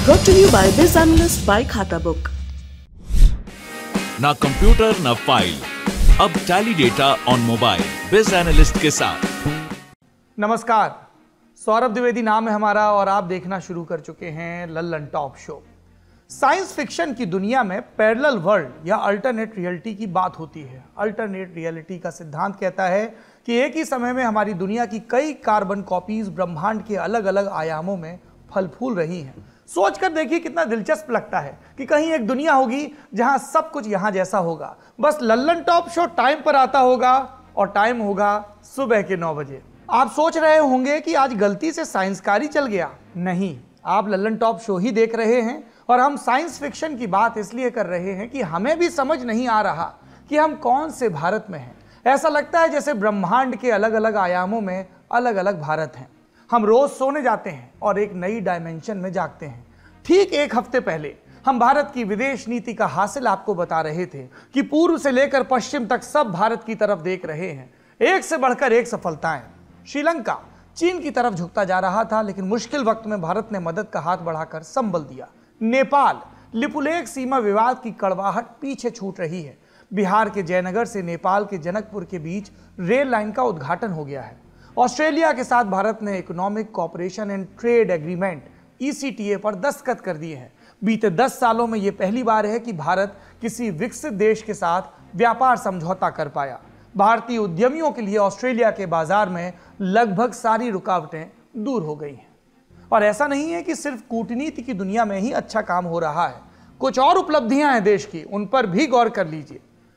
Brought to you by BizAnalyst by Khatabook. ना computer ना file, अब Tally data on mobile BizAnalyst के साथ। नमस्कार, सौरभ द्विवेदी नाम है हमारा और आप देखना शुरू कर चुके हैं लल्लन टॉप शो। साइंस फिक्शन की दुनिया में पैरेलल वर्ल्ड या अल्टरनेट रियलिटी की बात होती है। अल्टरनेट रियलिटी का सिद्धांत कहता है कि एक ही समय में हमारी दुनिया की कई कार्बन कॉपीज ब्रह्मांड के अलग अलग आयामों में फल फूल रही हैं। सोचकर देखिए कितना दिलचस्प लगता है कि कहीं एक दुनिया होगी जहां सब कुछ यहां जैसा होगा, बस लल्लन टॉप शो टाइम पर आता होगा और टाइम होगा सुबह के 9 बजे। आप सोच रहे होंगे कि आज गलती से साइंसकारी चल गया। नहीं, आप लल्लन टॉप शो ही देख रहे हैं और हम साइंस फिक्शन की बात इसलिए कर रहे हैं कि हमें भी समझ नहीं आ रहा कि हम कौन से भारत में हैं। ऐसा लगता है जैसे ब्रह्मांड के अलग अलग आयामों में अलग अलग भारत हैं। हम रोज सोने जाते हैं और एक नई डायमेंशन में जागते हैं। ठीक एक हफ्ते पहले हम भारत की विदेश नीति का हासिल आपको बता रहे थे कि पूर्व से लेकर पश्चिम तक सब भारत की तरफ देख रहे हैं। एक से बढ़कर एक सफलताएं। श्रीलंका चीन की तरफ झुकता जा रहा था, लेकिन मुश्किल वक्त में भारत ने मदद का हाथ बढ़ाकर संबल दिया। नेपाल लिपुलेख सीमा विवाद की कड़वाहट पीछे छूट रही है। बिहार के जयनगर से नेपाल के जनकपुर के बीच रेल लाइन का उद्घाटन हो गया है। ऑस्ट्रेलिया के साथ भारत ने economic cooperation and trade agreement ECTA पर दस्तखत कर दिए हैं। बीते 10 सालों में यह पहली बार है कि भारत किसी विकसित देश के साथ व्यापार समझौता कर पाया। भारतीय उद्यमियों के लिए ऑस्ट्रेलिया के बाजार में लगभग सारी रुकावटें दूर हो गई हैं। और ऐसा नहीं है कि सिर्फ कूटनीति की दुनिया में ही अच्छा काम हो रहा है, कुछ और उपलब्धियां हैं देश की, उन पर भी गौर कर लीजिए।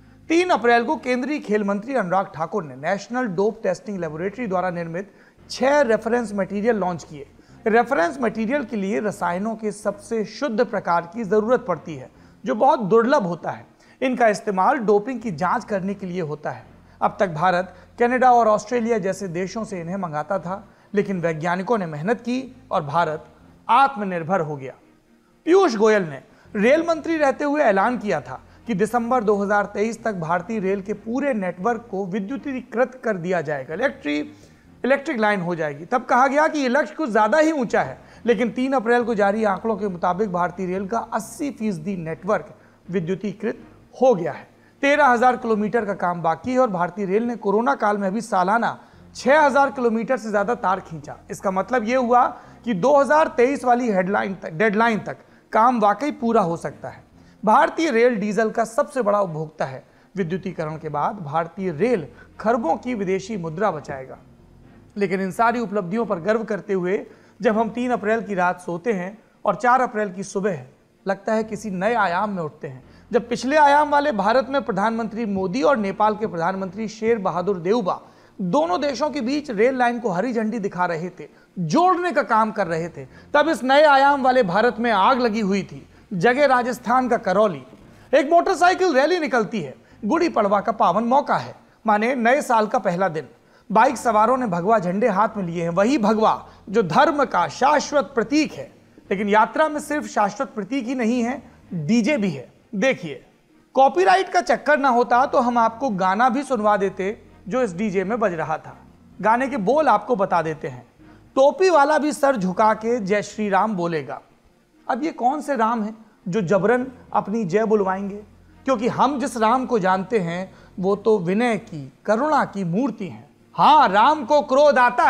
3 अप्रैल को केंद्रीय खेल मंत्री अनुराग ठाकुर ने नेशनल डोप टेस्टिंग लेबोरेटरी द्वारा निर्मित 6 रेफरेंस मटेरियल लॉन्च किए। रेफरेंस मटेरियल के लिए रसायनों के सबसे शुद्ध प्रकार की जरूरत पड़ती है, जो बहुत दुर्लभ होता है। इनका इस्तेमाल डोपिंग की जांच करने के लिए होता है। अब तक भारत कनाडा और ऑस्ट्रेलिया जैसे देशों से इन्हें मंगाता था, लेकिन वैज्ञानिकों ने मेहनत की और भारत आत्मनिर्भर हो गया। पीयूष गोयल ने रेल मंत्री रहते हुए ऐलान किया था कि दिसंबर 2023 तक भारतीय रेल के पूरे नेटवर्क को विद्युतीकृत कर दिया जाएगा, इलेक्ट्रिक लाइन हो जाएगी। तब कहा गया कि यह लक्ष्य कुछ ज्यादा ही ऊंचा है, लेकिन 3 अप्रैल को जारी आंकड़ों के मुताबिक भारतीय रेल का 80% नेटवर्क विद्युतीकृत हो गया है। 13,000 किलोमीटर का काम बाकी है और भारतीय रेल ने कोरोना काल में भी सालाना 6,000 किलोमीटर से ज्यादा तार खींचा। इसका मतलब यह हुआ कि 2023 वाली डेडलाइन तक काम वाकई पूरा हो सकता है। भारतीय रेल डीजल का सबसे बड़ा उपभोक्ता है। विद्युतीकरण के बाद भारतीय रेल खरबों की विदेशी मुद्रा बचाएगा। लेकिन इन सारी उपलब्धियों पर गर्व करते हुए जब हम 3 अप्रैल की रात सोते हैं और 4 अप्रैल की सुबह लगता है किसी नए आयाम में उठते हैं। जब पिछले आयाम वाले भारत में प्रधानमंत्री मोदी और नेपाल के प्रधानमंत्री शेर बहादुर देउबा दोनों देशों के बीच रेल लाइन को हरी झंडी दिखा रहे थे, जोड़ने का काम कर रहे थे, तब इस नए आयाम वाले भारत में आग लगी हुई थी। जगह राजस्थान का करौली। एक मोटरसाइकिल रैली निकलती है। गुड़ी पड़वा का पावन मौका है, माने नए साल का पहला दिन। बाइक सवारों ने भगवा झंडे हाथ में लिए हैं, वही भगवा जो धर्म का शाश्वत प्रतीक है। लेकिन यात्रा में सिर्फ शाश्वत प्रतीक ही नहीं है, डीजे भी है। देखिए, कॉपीराइट का चक्कर ना होता तो हम आपको गाना भी सुनवा देते जो इस डीजे में बज रहा था। गाने के बोल आपको बता देते हैं। टोपी वाला भी सर झुका के जय श्री राम बोलेगा। अब ये कौन से राम हैं जो जबरन अपनी जय बुलवाएंगे? क्योंकि हम जिस राम को जानते हैं वो तो विनय की, करुणा की मूर्ति हैं। हाँ, राम को क्रोध आता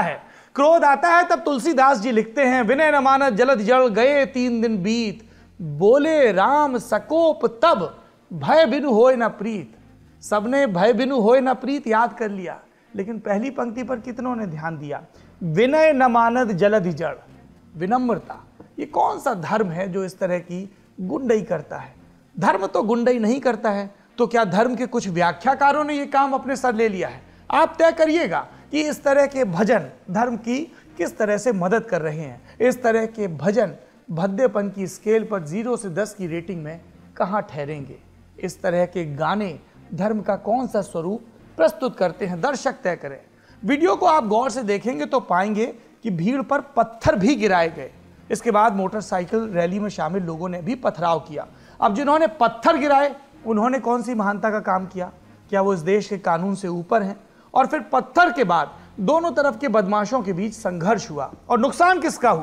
है तब तुलसीदास जी लिखते हैं, विनय न मानत जलद जल गए 3 दिन बीत, बोले राम सकोप तब भय बिनु होय न प्रीत। सबने भय बिनु होय न प्रीत याद कर लिया, लेकिन पहली पंक्ति पर कितनों ने ध्यान दिया? विनय न मानत जलधि जड़, विनम्रता। ये कौन सा धर्म है जो इस तरह की गुंडई करता है? धर्म तो गुंडई नहीं करता है, तो क्या धर्म के कुछ व्याख्याकारों ने यह काम अपने सर ले लिया है? आप तय करिएगा कि इस तरह के भजन धर्म की किस तरह से मदद कर रहे हैं। इस तरह के भजन भद्देपन की स्केल पर 0 से 10 की रेटिंग में कहां ठहरेंगे? इस तरह के गाने धर्म का कौन सा स्वरूप प्रस्तुत करते हैं? दर्शक तय करें। वीडियो को आप गौर से देखेंगे तो पाएंगे कि भीड़ पर पत्थर भी गिराए गए। इसके बाद मोटरसाइकिल रैली में शामिल लोगों ने भी पथराव किया। अब जिन्होंने पत्थर गिराए उन्होंने कौन सी महानता का काम किया? क्या वो इस देश के कानून से ऊपर हैं? और फिर पत्थर के बाद दोनों तरफ के बदमाशों के बीच संघर्ष हुआ और नुकसान किसका हुआ?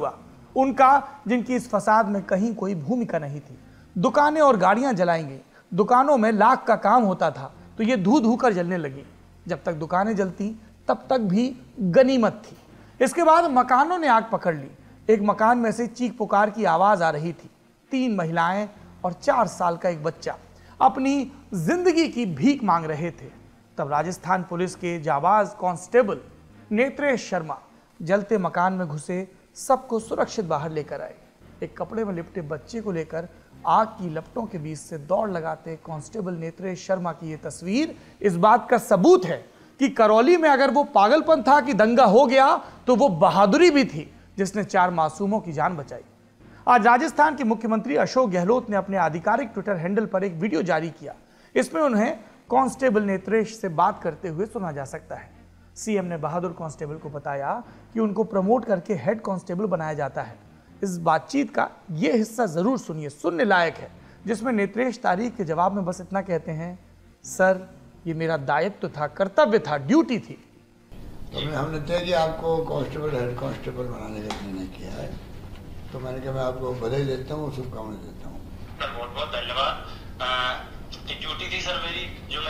उनका, जिनकी इस फसाद में कहीं कोई भूमिका नहीं थी। दुकानें और गाड़ियां जलाएंगे। दुकानों में लाख का काम होता था तो ये धू धू कर जलने लगी। जब तक दुकानें जलती तब तक भी गनीमत थी। इसके बाद मकानों ने आग पकड़ ली। एक मकान में से चीख पुकार की आवाज आ रही थी। 3 महिलाएं और 4 साल का एक बच्चा अपनी जिंदगी की भीख मांग रहे थे। तब राजस्थान पुलिस के जाबाज कांस्टेबल नेत्रेश शर्मा जलते मकान में घुसे, सबको सुरक्षित बाहर लेकर आए। एक कपड़े में लिपटे बच्चे को लेकर आग की लपटों के बीच से दौड़ लगाते कांस्टेबल नेत्रेश शर्मा की यह तस्वीर इस बात का सबूत है कि करौली में अगर वो पागलपन था कि दंगा हो गया, तो वो बहादुरी भी थी जिसने 4 मासूमों की जान बचाई। आज राजस्थान के मुख्यमंत्री अशोक गहलोत ने अपने आधिकारिक ट्विटर हैंडल पर एक वीडियो जारी किया। इसमें उन्हें कांस्टेबल नेत्रेश से बात करते हुए सुना जा सकता है। सीएम ने बहादुर कांस्टेबल को बताया कि उनको प्रमोट करके हेड कांस्टेबल बनाया जाता है। इस बातचीत का यह हिस्सा जरूर सुनिए, सुनने लायक है, जिसमें नेत्रेश तारीख के जवाब में बस इतना कहते हैं, सर ये मेरा दायित्व था, कर्तव्य था, ड्यूटी थी। तो हमने तय किया आपको कांस्टेबल हेड कांस्टेबल बनाने का निर्णय किया है, तो मैंने कहा मैं आपको बधाई देता हूँ, शुभकामनाएं देता हूँ। बहुत बहुत धन्यवाद। ड्यूटी थी सर मेरी, जो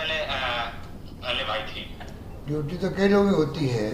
मैंने निभाई थी। ड्यूटी तो कई लोगों की होती है,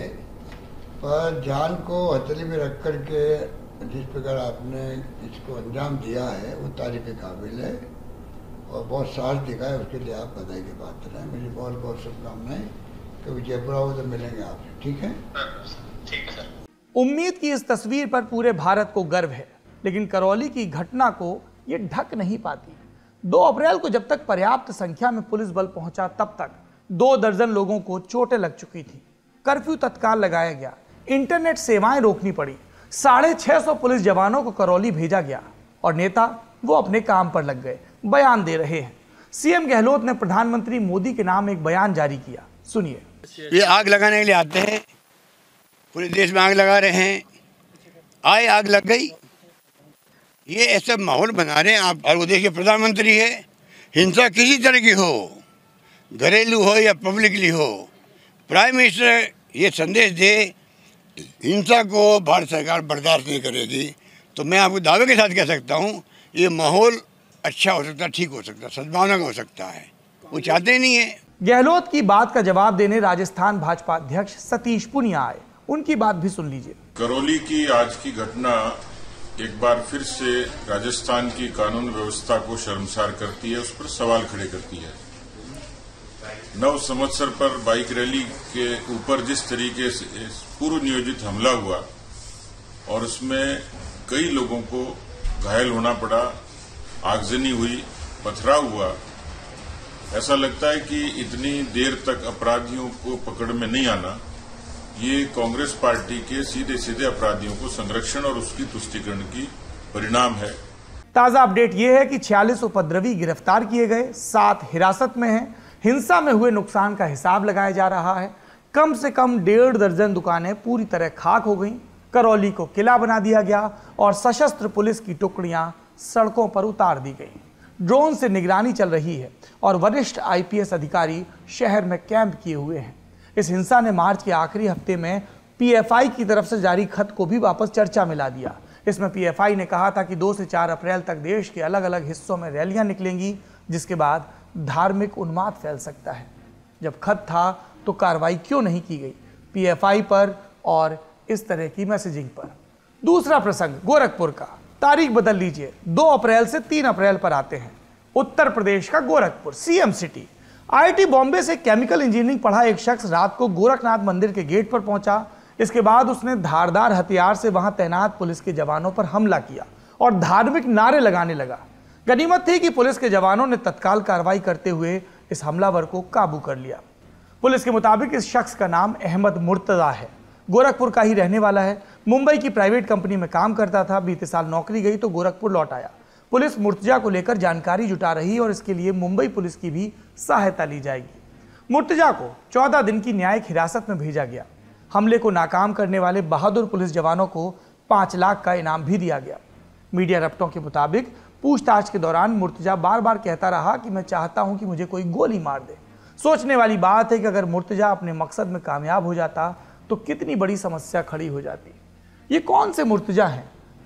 पर जान को हथेली में रख करके जिस प्रकार आपने इसको अंजाम दिया है वो तारीफ के काबिल है और बहुत साहस दिखाया, उसके लिए आप बधाई के पात्र हैं। मेरी बहुत बहुत शुभकामनाएं। कभी जयपुर आओ तो मिलेंगे आपसे, ठीक है? ठीक है सर। उम्मीद की इस तस्वीर पर पूरे भारत को गर्व है, लेकिन करौली की घटना को ये ढक नहीं पाती। 2 अप्रैल को जब तक पर्याप्त संख्या में पुलिस बल पहुंचा, तब तक 2 दर्जन लोगों को चोटें लग चुकी थी। कर्फ्यू तत्काल लगाया गया, इंटरनेट सेवाएं रोकनी पड़ी, 650 पुलिस जवानों को करौली भेजा गया और नेता वो अपने काम पर लग गए, बयान दे रहे हैं। सीएम गहलोत ने प्रधानमंत्री मोदी के नाम एक बयान जारी किया, सुनिए। ये आग लगाने के लिए आते हैं, पूरे देश में आग लगा रहे हैं, आए आग लग गई, ये ऐसा माहौल बना रहे हैं आप। और वो देश के प्रधानमंत्री है, हिंसा किसी तरह की हो, घरेलू हो या पब्लिकली हो, प्राइम मिनिस्टर ये संदेश दे हिंसा को भारत सरकार बर्दाश्त नहीं करेगी, तो मैं आपको दावे के साथ कह सकता हूँ ये माहौल अच्छा हो सकता है, ठीक हो सकता है, सद्भावना का हो सकता है। वो चाहते ही नहीं है। गहलोत की बात का जवाब देने राजस्थान भाजपा अध्यक्ष सतीश पुनिया आए, उनकी बात भी सुन लीजिए। करौली की आज की घटना एक बार फिर से राजस्थान की कानून व्यवस्था को शर्मसार करती है, उस पर सवाल खड़े करती है। नव संवत्सर पर बाइक रैली के ऊपर जिस तरीके से पूर्व नियोजित हमला हुआ और उसमें कई लोगों को घायल होना पड़ा, आगजनी हुई, पथराव हुआ, ऐसा लगता है कि इतनी देर तक अपराधियों को पकड़ में नहीं आना ये कांग्रेस पार्टी के सीधे सीधे अपराधियों को संरक्षण और उसकी तुष्टीकरण की परिणाम है। ताजा अपडेट यह है कि 46 उपद्रवी गिरफ्तार किए गए, 7 हिरासत में हैं। हिंसा में हुए नुकसान का हिसाब लगाया जा रहा है। कम से कम 1.5 दर्जन दुकानें पूरी तरह खाक हो गईं। करौली को किला बना दिया गया और सशस्त्र पुलिस की टुकड़ियां सड़कों पर उतार दी गई। ड्रोन से निगरानी चल रही है और वरिष्ठ आईपीएस अधिकारी शहर में कैंप किए हुए हैं। इस हिंसा ने मार्च के आखिरी हफ्ते में पीएफआई की तरफ से जारी खत को भी वापस चर्चा में ला दिया। इसमें पीएफआई ने कहा था कि 2 से 4 अप्रैल तक देश के अलग अलग हिस्सों में रैलियां निकलेंगी, जिसके बाद धार्मिक उन्माद फैल सकता है। जब खत था तो कार्रवाई क्यों नहीं की गई पीएफआई पर और इस तरह की मैसेजिंग पर। दूसरा प्रसंग गोरखपुर का, तारीख बदल लीजिए, 2 अप्रैल से 3 अप्रैल पर आते हैं। उत्तर प्रदेश का Gorakhpur, CM city. IIT Bombay से केमिकल इंजीनियरिंग पढ़ा एक शख्स रात को गोरखनाथ मंदिर के गेट पर पहुंचा। इसके बाद उसने धारदार हथियार से वहां तैनात पुलिस के जवानों पर हमला किया और धार्मिक नारे लगाने लगा। गनीमत थी कि पुलिस के जवानों ने तत्काल कार्रवाई करते हुए इस हमलावर को काबू कर लिया। पुलिस के मुताबिक इस शख्स का नाम अहमद मुर्तजा है, गोरखपुर का ही रहने वाला है। मुंबई की प्राइवेट कंपनी में काम करता था, बीते साल नौकरी गई तो गोरखपुर लौट आया। पुलिस मुर्तजा को लेकर जानकारी जुटा रही और इसके लिए मुंबई पुलिस की भी सहायता ली जाएगी। मुर्तजा को 14 दिन की न्यायिक हिरासत में भेजा गया। हमले को नाकाम करने वाले बहादुर पुलिस जवानों को 5 लाख का इनाम भी दिया गया। मीडिया रप्टों के मुताबिक पूछताछ के दौरान मुर्तजा बार बार कहता रहा कि मैं चाहता हूं कि मुझे कोई गोली मार दे। सोचने वाली बात है कि अगर मुर्तजा अपने मकसद में कामयाब हो जाता तो कितनी बड़ी समस्या खड़ी हो जाती। ये कौन से मुर्तजा हैं?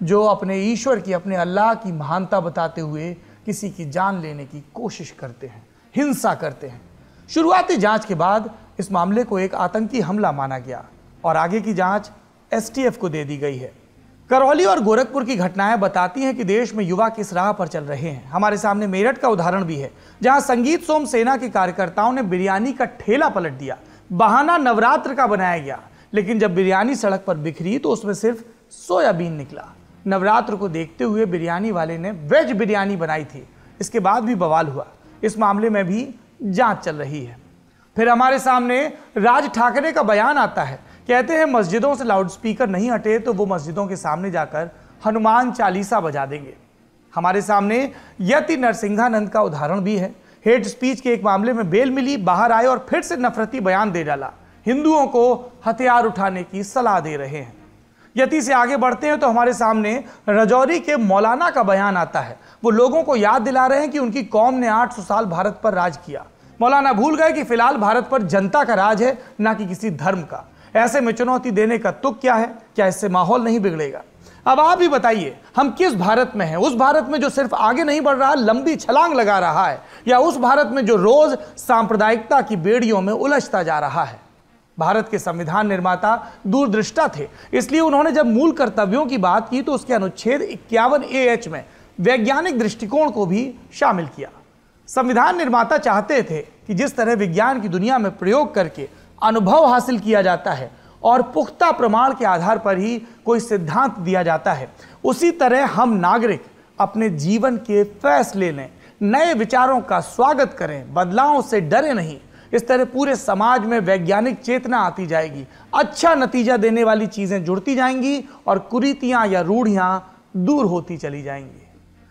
जो अपने ईश्वर की, अपने अल्लाह की महानता बताते हुए किसी की जान लेने की कोशिश करते हैं, हिंसा करते हैं। शुरुआती जांच के बाद इस मामले को एक आतंकी हमला माना गया और आगे की जांच एसटीएफ को दे दी गई है। करौली और गोरखपुर की घटनाएं बताती हैं कि देश में युवा किस राह पर चल रहे हैं। हमारे सामने मेरठ का उदाहरण भी है, जहां संगीत सोम सेना के कार्यकर्ताओं ने बिरयानी का ठेला पलट दिया। बहाना नवरात्र का बनाया गया, लेकिन जब बिरयानी सड़क पर बिखरी तो उसमें सिर्फ सोयाबीन निकला। नवरात्र को देखते हुए बिरयानी वाले ने वेज बिरयानी बनाई थी। इसके बाद भी बवाल हुआ। इस मामले में भी जांच चल रही है। फिर हमारे सामने राज ठाकरे का बयान आता है। कहते हैं मस्जिदों से लाउडस्पीकर नहीं हटे तो वो मस्जिदों के सामने जाकर हनुमान चालीसा बजा देंगे। हमारे सामने यति नरसिंहानंद का उदाहरण भी है। हेट स्पीच के एक मामले में बेल मिली, बाहर आए और फिर से नफरती बयान दे डाला। हिंदुओं को हथियार उठाने की सलाह दे रहे हैं। यति से आगे बढ़ते हैं तो हमारे सामने राजौरी के मौलाना का बयान आता है। वो लोगों को याद दिला रहे हैं कि उनकी कौम ने 800 साल भारत पर राज किया। मौलाना भूल गए कि फिलहाल भारत पर जनता का राज है, ना कि किसी धर्म का। ऐसे में चुनौती देने का तुक क्या है? क्या इससे माहौल नहीं बिगड़ेगा? अब आप ही बताइए, हम किस भारत में हैं? उस भारत में जो सिर्फ आगे नहीं बढ़ रहा, लंबी छलांग लगा रहा है, या उस भारत में जो रोज सांप्रदायिकता की बेड़ियों में उलझता जा रहा है? भारत के संविधान निर्माता दूरदृष्टा थे, इसलिए उन्होंने जब मूल कर्तव्यों की बात की तो उसके अनुच्छेद 51A(h) में वैज्ञानिक दृष्टिकोण को भी शामिल किया। संविधान निर्माता चाहते थे कि जिस तरह विज्ञान की दुनिया में प्रयोग करके अनुभव हासिल किया जाता है और पुख्ता प्रमाण के आधार पर ही कोई सिद्धांत दिया जाता है, उसी तरह हम नागरिक अपने जीवन के फैसले लें, नए विचारों का स्वागत करें, बदलावों से डरे नहीं। इस तरह पूरे समाज में वैज्ञानिक चेतना आती जाएगी, अच्छा नतीजा देने वाली चीजें जुड़ती जाएंगी और कुरीतियां या रूढ़ियां दूर होती चली जाएंगी।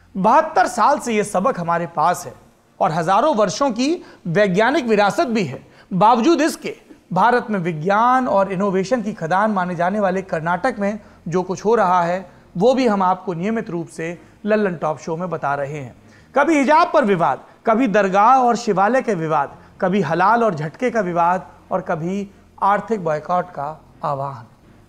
72 साल से यह सबक हमारे पास है और हजारों वर्षों की वैज्ञानिक विरासत भी है। बावजूद इसके भारत में विज्ञान और इनोवेशन की खदान माने जाने वाले कर्नाटक में जो कुछ हो रहा है, वो भी हम आपको नियमित रूप से लल्लन टॉप शो में बता रहे हैं। कभी हिजाब पर विवाद, कभी दरगाह और शिवालय के विवाद, कभी हलाल और झटके का विवाद और कभी आर्थिक बॉयकॉट का आह्वान।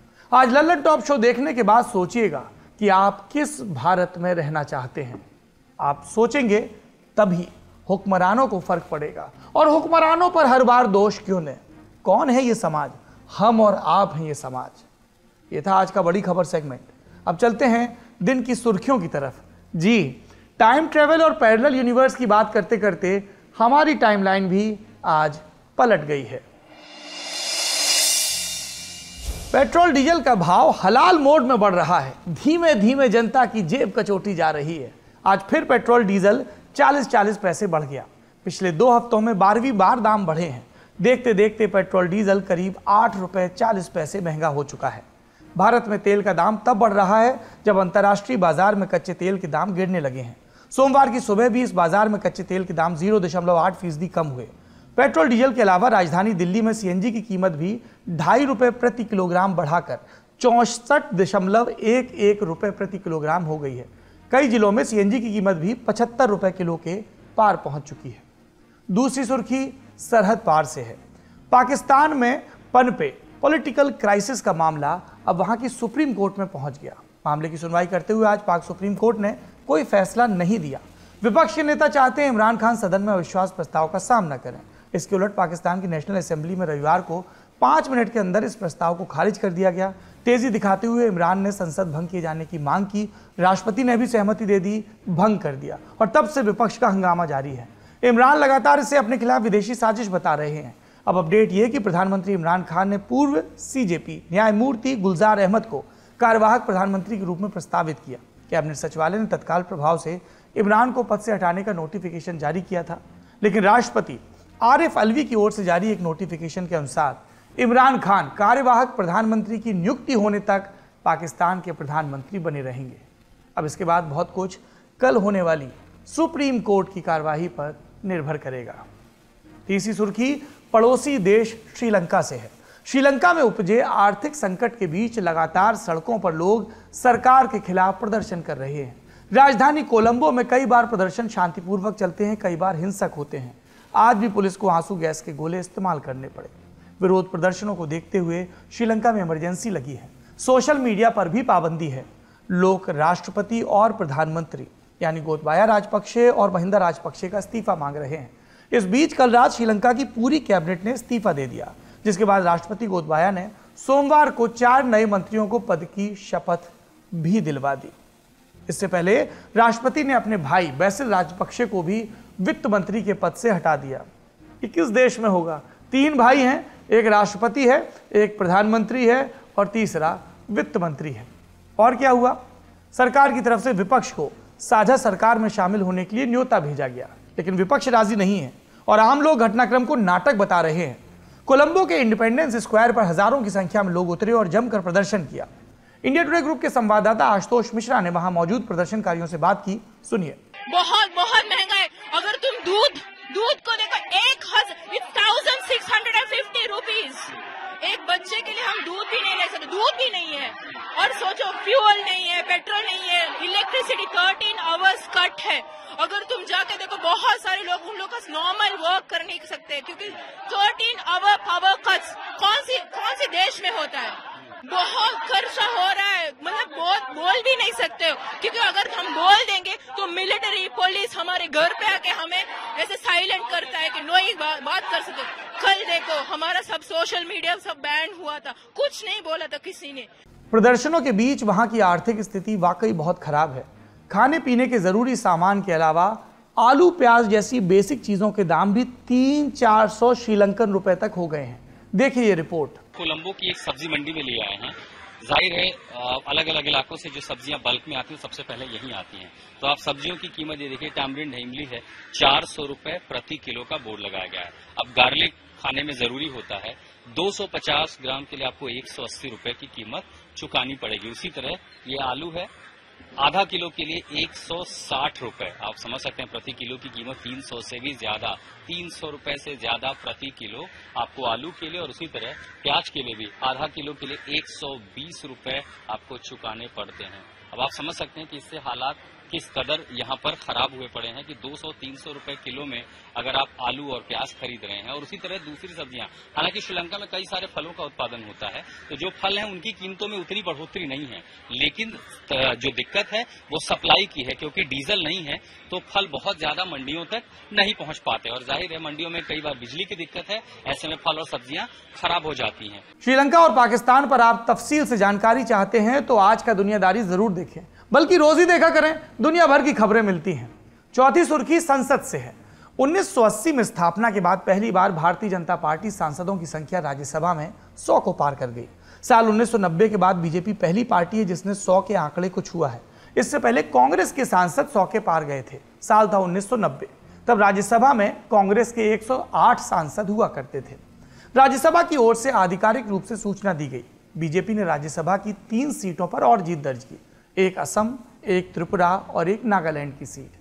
आज लल्लन टॉप शो देखने के बाद सोचिएगा कि आप किस भारत में रहना चाहते हैं। आप सोचेंगे तभी हुक्मरानों को फर्क पड़ेगा, और हुक्मरानों पर हर बार दोष क्यों लें? कौन है ये समाज? हम और आप हैं ये समाज। ये था आज का बड़ी खबर सेगमेंट। अब चलते हैं दिन की सुर्खियों की तरफ। जी, टाइम ट्रेवल और पैरेलल यूनिवर्स की बात करते करते हमारी टाइमलाइन भी आज पलट गई है। पेट्रोल डीजल का भाव हलाल मोड में बढ़ रहा है। धीमे धीमे जनता की जेब कचोटी जा रही है। आज फिर पेट्रोल डीजल 40 पैसे बढ़ गया। पिछले 2 हफ्तों में 12वीं बार दाम बढ़े हैं। देखते देखते पेट्रोल डीजल करीब 8 रुपए 40 पैसे महंगा हो चुका है। भारत में तेल का दाम तब बढ़ रहा है जब अंतर्राष्ट्रीय बाजार में कच्चे तेल के दाम गिरने लगे हैं। सोमवार की सुबह भी इस बाजार में कच्चे तेल के दाम 0.8% कम हुए। पेट्रोल डीजल के अलावा राजधानी दिल्ली में सीएनजी की कीमत भी 2.5 रुपए प्रति किलोग्राम बढ़ाकर 64.11 रुपए प्रति किलोग्राम हो गई है। कई जिलों में सीएनजी की कीमत भी 75 रुपए किलो के पार पहुंच चुकी है। दूसरी सुर्खी सरहद पार से है। पाकिस्तान में पनपे पॉलिटिकल क्राइसिस का मामला अब वहां की सुप्रीम कोर्ट में पहुंच गया। मामले की सुनवाई करते हुए आज पाक सुप्रीम कोर्ट ने कोई फैसला नहीं दिया। विपक्ष के नेता चाहते हैं इमरान खान सदन में अविश्वास प्रस्ताव का सामना करें। इसके उलट पाकिस्तान की नेशनल असेंबली में रविवार को 5 मिनट के अंदर इस प्रस्ताव को खारिज कर दिया गया। तेजी दिखाते हुए इमरान ने संसद भंग किए जाने की मांग की। राष्ट्रपति ने भी सहमति दे दी, भंग कर दिया, और तब से विपक्ष का हंगामा जारी है। इमरान लगातार इसे अपने खिलाफ विदेशी साजिश बता रहे हैं। अब अपडेट यह कि प्रधानमंत्री इमरान खान ने पूर्व सीजेपी न्यायमूर्ति गुलजार अहमद को कार्यवाहक प्रधानमंत्री के रूप में प्रस्तावित किया। कैबिनेट सचिवालय ने तत्काल प्रभाव से इमरान को पद से हटाने का नोटिफिकेशन जारी किया था, लेकिन राष्ट्रपति आरिफ अलवी की ओर से जारी एक नोटिफिकेशन के अनुसार इमरान खान कार्यवाहक प्रधानमंत्री की नियुक्ति होने तक पाकिस्तान के प्रधानमंत्री बने रहेंगे। अब इसके बाद बहुत कुछ कल होने वाली सुप्रीम कोर्ट की कार्यवाही पर निर्भर करेगा। तीसरी सुर्खी पड़ोसी देश श्रीलंका से है। श्रीलंका में उपजे आर्थिक संकट के बीच लगातार सड़कों पर लोग सरकार के खिलाफ प्रदर्शन कर रहे हैं। राजधानी कोलंबो में कई बार प्रदर्शन शांतिपूर्वक चलते हैं, कई बार हिंसक होते हैं। आज भी पुलिस को आंसू गैस के गोले इस्तेमाल करने पड़े। विरोध प्रदर्शनों को देखते हुए श्रीलंका में इमरजेंसी लगी है। सोशल मीडिया पर भी पाबंदी है। लोग राष्ट्रपति और प्रधानमंत्री यानी गोतबाया राजपक्षे और महिंदा राजपक्षे का इस्तीफा मांग रहे हैं। इस बीच कल रात श्रीलंका की पूरी कैबिनेट ने इस्तीफा दे दिया, जिसके बाद राष्ट्रपति गोतबाया ने सोमवार को 4 नए मंत्रियों को पद की शपथ भी दिलवा दी। इससे पहले राष्ट्रपति ने अपने भाई बैसिल राजपक्षे को भी वित्त मंत्री के पद से हटा दिया। ये किस देश में होगा? 3 भाई हैं, एक राष्ट्रपति है, एक प्रधानमंत्री है और तीसरा वित्त मंत्री है। और क्या हुआ? सरकार की तरफ से विपक्ष को साझा सरकार में शामिल होने के लिए न्योता भेजा गया, लेकिन विपक्ष राजी नहीं है और आम लोग घटनाक्रम को नाटक बता रहे हैं। कोलंबो के इंडिपेंडेंस स्क्वायर पर हजारों की संख्या में लोग उतरे और जमकर प्रदर्शन किया। इंडिया टुडे ग्रुप के संवाददाता आशुतोष मिश्रा ने वहां मौजूद प्रदर्शनकारियों से बात की, सुनिए। बहुत महंगा है। अगर तुम दूध को देखो 1650 रुपीज, एक बच्चे के लिए हम दूध भी नहीं ले सकते, दूध भी नहीं है। और सोचो फ्यूल नहीं है, पेट्रोल नहीं है, इलेक्ट्रिसिटी 13 आवर्स कट है। अगर तुम जाके देखो बहुत सारे लोग उन लोग का नॉर्मल वर्क कर नहीं सकते क्योंकि 13 आवर पावर कट्स कौन सी देश में होता है। बहुत खर्चा हो रहा है, मतलब बहुत बोल भी नहीं सकते हो क्योंकि अगर हम बोल देंगे तो मिलिट्री पुलिस हमारे घर पे आके हमें ऐसे साइलेंट करता है कि नहीं बात कर सकते। कल देखो हमारा सब सोशल मीडिया सब बैन हुआ था, कुछ नहीं बोला था किसी ने। प्रदर्शनों के बीच वहां की आर्थिक स्थिति वाकई बहुत खराब है। खाने पीने के जरूरी सामान के अलावा आलू प्याज जैसी बेसिक चीजों के दाम भी 300-400 श्रीलंकन रुपए तक हो गए हैं। देखिए ये रिपोर्ट। कोलंबो की एक सब्जी मंडी में ले आए हैं। जाहिर है अलग अलग इलाकों से जो सब्जियां बल्क में आती हैं सबसे पहले यहीं आती हैं। तो आप सब्जियों की कीमत ये देखिए, टैमरिंड इमली है 400 रुपए प्रति किलो का बोर्ड लगाया गया है। अब गार्लिक खाने में जरूरी होता है, 250 ग्राम के लिए आपको 180 रुपए की कीमत चुकानी पड़ेगी। उसी तरह ये आलू है, आधा किलो के लिए 160 रुपए। आप समझ सकते हैं प्रति किलो की कीमत 300 से भी ज्यादा, 300 रुपए से ज्यादा प्रति किलो आपको आलू के लिए। और उसी तरह प्याज के लिए भी आधा किलो के लिए 120 रुपए आपको चुकाने पड़ते हैं। अब आप समझ सकते हैं कि इससे हालात किस कदर यहाँ पर खराब हुए पड़े हैं कि 200-300 रुपए किलो में अगर आप आलू और प्याज खरीद रहे हैं। और उसी तरह दूसरी सब्जियां, हालांकि श्रीलंका में कई सारे फलों का उत्पादन होता है, तो जो फल हैं उनकी कीमतों में उतनी बढ़ोतरी नहीं है, लेकिन जो दिक्कत है वो सप्लाई की है क्योंकि डीजल नहीं है तो फल बहुत ज्यादा मंडियों तक नहीं पहुंच पाते। और जाहिर है मंडियों में कई बार बिजली की दिक्कत है, ऐसे में फल और सब्जियां खराब हो जाती हैं। श्रीलंका और पाकिस्तान पर आप तफसील से जानकारी चाहते हैं तो आज का दुनियादारी जरूर देखें, बल्कि रोज ही देखा करें, दुनिया भर की खबरें मिलती हैं। चौथी सुर्खी संसद से है। 1980 में स्थापना के बाद पहली बार भारतीय जनता पार्टी सांसदों की संख्या राज्यसभा में 100 को पार कर गई। साल 1990 के बाद बीजेपी पहली पार्टी है जिसने 100 के आंकड़े को छुआ है। इससे पहले कांग्रेस के सांसद 100 के पार गए थे। साल था 1990, तब राज्यसभा में कांग्रेस के 108 सांसद हुआ करते थे। राज्यसभा की ओर से आधिकारिक रूप से सूचना दी गई। बीजेपी ने राज्यसभा की 3 सीटों पर और जीत दर्ज की, एक असम, एक त्रिपुरा और एक नागालैंड की सीट।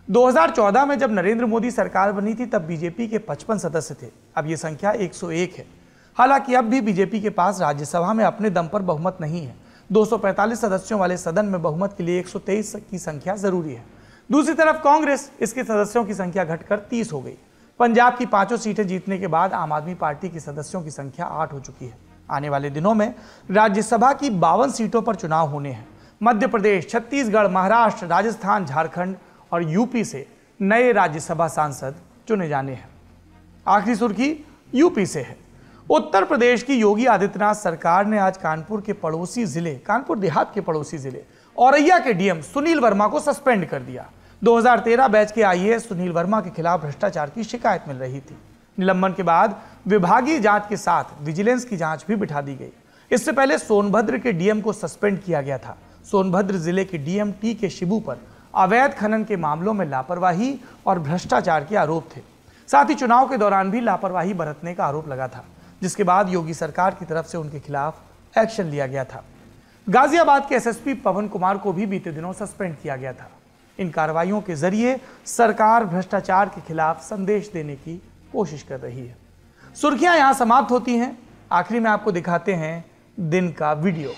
2014 में जब नरेंद्र मोदी सरकार बनी थी तब बीजेपी के 55 सदस्य थे, अब ये संख्या 101 है। हालांकि अब भी बीजेपी के पास राज्यसभा में अपने दम पर बहुमत नहीं है। 245 सदस्यों वाले सदन में बहुमत के लिए 123 की संख्या जरूरी है। दूसरी तरफ कांग्रेस, इसके सदस्यों की संख्या घटकर 30 हो गई। पंजाब की 5 सीटें जीतने के बाद आम आदमी पार्टी के सदस्यों की संख्या 8 हो चुकी है। आने वाले दिनों में राज्यसभा की 52 सीटों पर चुनाव होने हैं। मध्य प्रदेश, छत्तीसगढ़, महाराष्ट्र, राजस्थान, झारखंड और यूपी से नए राज्यसभा सांसद चुने जाने हैं। आखिरी सुर्खी यूपी से है। उत्तर प्रदेश की योगी आदित्यनाथ सरकार ने आज कानपुर देहात के पड़ोसी जिले औरैया के डीएम सुनील वर्मा को सस्पेंड कर दिया। 2013 बैच के आईएएस सुनील वर्मा के खिलाफ भ्रष्टाचार की शिकायत मिल रही थी। निलंबन के बाद विभागीय जांच के साथ विजिलेंस की जांच भी बिठा दी गई। इससे पहले सोनभद्र के डीएम को सस्पेंड किया गया था। सोनभद्र जिले के डीएम टी के शिबू पर अवैध खनन के मामलों में लापरवाही और भ्रष्टाचार के आरोप थे। साथ ही चुनाव के दौरान भी लापरवाही बरतने का आरोप लगा था, जिसके बाद योगी सरकार की तरफ से उनके खिलाफ एक्शन लिया गया था। गाजियाबाद के एसएसपी पवन कुमार को भी बीते दिनों सस्पेंड किया गया था। इन कार्रवाइयों के जरिए सरकार भ्रष्टाचार के खिलाफ संदेश देने की कोशिश कर रही है। सुर्खियां यहां समाप्त होती हैं। आखिरी में आपको दिखाते हैं दिन का वीडियो।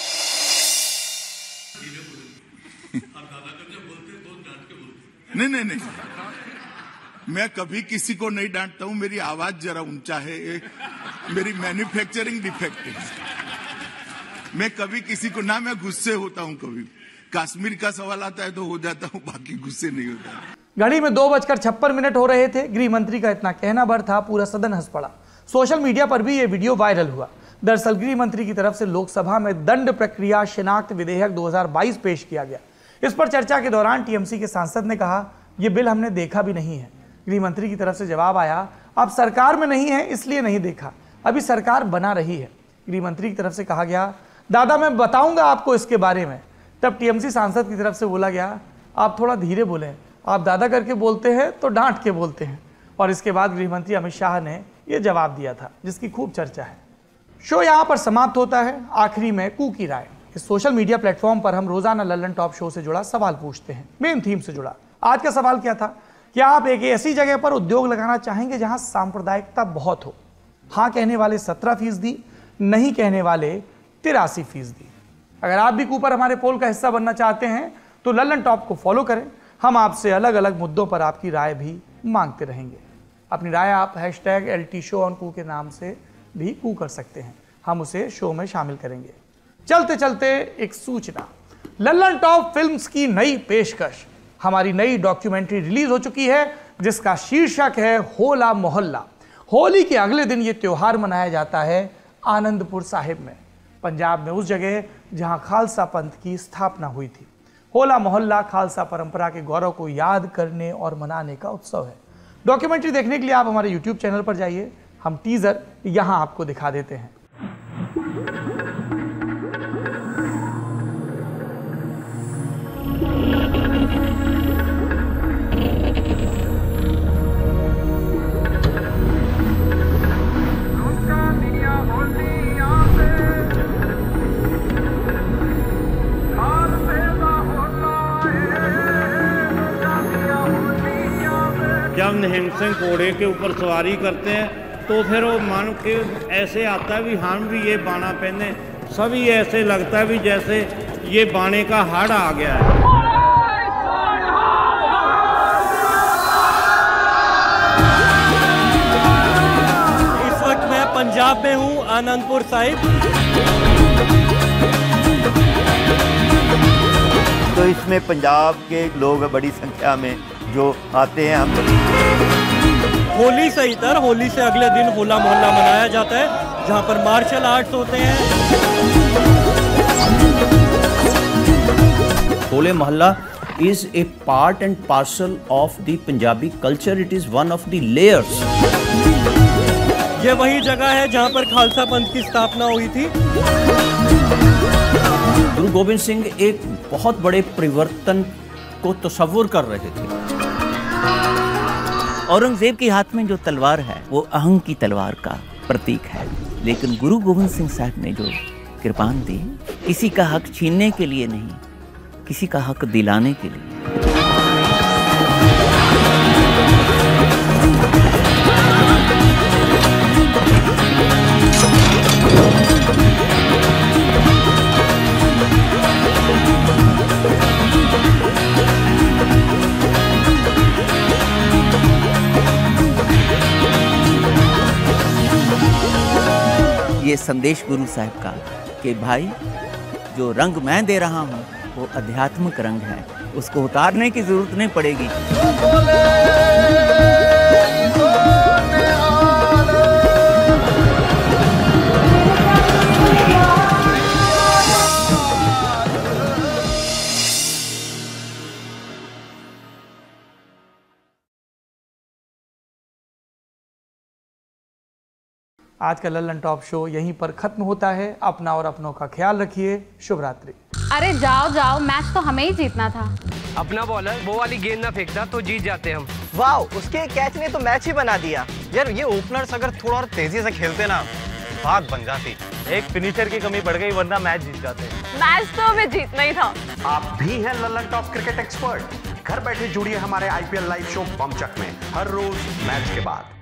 नहीं, मैं कभी किसी को नहीं डांटता हूं। मेरी आवाज जरा ऊंचा है, मेरी मैन्युफैक्चरिंग डिफेक्ट है। मैं कभी किसी को ना, मैं गुस्से होता हूँ, कभी कश्मीर का सवाल आता है तो हो जाता हूँ, बाकी गुस्से नहीं होता। घड़ी में 2:56 हो रहे थे। गृह मंत्री का इतना कहना भर था, पूरा सदन हंस पड़ा। सोशल मीडिया पर भी ये वीडियो वायरल हुआ। दरअसल गृह मंत्री की तरफ से लोकसभा में दंड प्रक्रिया शिनाख्त विधेयक 2022 पेश किया गया। इस पर चर्चा के दौरान टीएमसी के सांसद ने कहा, ये बिल हमने देखा भी नहीं है। गृह मंत्री की तरफ से जवाब आया, आप सरकार में नहीं है इसलिए नहीं देखा, अभी सरकार बना रही है। गृह मंत्री की तरफ से कहा गया, दादा मैं बताऊंगा आपको इसके बारे में। तब टीएमसी सांसद की तरफ से बोला गया, आप थोड़ा धीरे बोलें, आप दादा करके बोलते हैं तो डांट के बोलते हैं। और इसके बाद गृह मंत्री अमित शाह ने यह जवाब दिया था, जिसकी खूब चर्चा है। शो यहाँ पर समाप्त होता है। आखिरी में कू की राय। इस सोशल मीडिया प्लेटफॉर्म पर हम रोजाना लल्लन टॉप शो से जुड़ा सवाल पूछते हैं, मेन थीम से जुड़ा। आज का सवाल क्या था? क्या आप एक ऐसी जगह पर उद्योग लगाना चाहेंगे जहां सांप्रदायिकता बहुत हो? हाँ कहने वाले 17%, नहीं कहने वाले 83%। अगर आप भी कूपर हमारे पोल का हिस्सा बनना चाहते हैं तो लल्लन टॉप को फॉलो करें। हम आपसे अलग अलग मुद्दों पर आपकी राय भी मांगते रहेंगे। अपनी राय आप #LT Show on Ku के नाम से भी कू कर सकते हैं, हम उसे शो में शामिल करेंगे। चलते चलते एक सूचना, लल्लन टॉप फिल्म्स की नई पेशकश। हमारी नई डॉक्यूमेंट्री रिलीज हो चुकी है जिसका शीर्षक है होला मोहल्ला। होली के अगले दिन ये त्योहार मनाया जाता है आनंदपुर साहिब में, पंजाब में, उस जगह जहां खालसा पंथ की स्थापना हुई थी। होला मोहल्ला खालसा परंपरा के गौरव को याद करने और मनाने का उत्सव है। डॉक्यूमेंट्री देखने के लिए आप हमारे YouTube चैनल पर जाइए, हम टीजर यहां आपको दिखा देते हैं। जब निहंग सिंह घोड़े के ऊपर सवारी करते हैं तो फिर वो मन के ऐसे आता है भी हम भी ये बाना पहने, सभी ऐसे लगता है भी जैसे ये बाने का हाड़ आ गया है। इस वक्त मैं पंजाब में हूँ, आनंदपुर साहिब। तो इसमें पंजाब के लोग बड़ी संख्या में जो आते हैं। हम होली से इधर, होली से अगले दिन होला मोहल्ला मनाया जाता है जहाँ पर मार्शल आर्ट्स होते हैं। होले मोहल्ला is a part and parcel of the Punjabi culture. It is one of the layers. ये वही जगह है जहाँ पर खालसा पंथ की स्थापना हुई थी। गुरु गोविंद सिंह एक बहुत बड़े परिवर्तन को तस्वुर कर रहे थे। औरंगजेब के हाथ में जो तलवार है वो अहंग की तलवार का प्रतीक है, लेकिन गुरु गोविंद सिंह साहब ने जो कृपान दी, किसी का हक छीनने के लिए नहीं, किसी का हक दिलाने के लिए। ये संदेश गुरु साहब का कि भाई जो रंग मैं दे रहा हूँ वो आध्यात्मिक रंग है, उसको उतारने की जरूरत नहीं पड़ेगी। आज का लल्लन टॉप शो यहीं पर खत्म होता है। अपना और अपनों का ख्याल रखिए। शुभ रात्रि। अरे जाओ जाओ, मैच तो हमें ही जीतना था। अपना बॉलर वो वाली गेंद ना फेंकता तो जीत जाते हम। वाह, उसके कैच ने तो मैच ही बना दिया। यार ये ओपनर्स अगर थोड़ा और तेजी से खेलते ना, बात बन जाती। एक फिनिशर की कमी बढ़ गई, वरना मैच जीत जाते। मैच तो हमें जीतना ही था। आप भी हैं लल्लन टॉप क्रिकेट एक्सपर्ट? घर बैठे जुड़िए हमारे IPL लाइव शो बमचक में हर रोज मैच के बाद।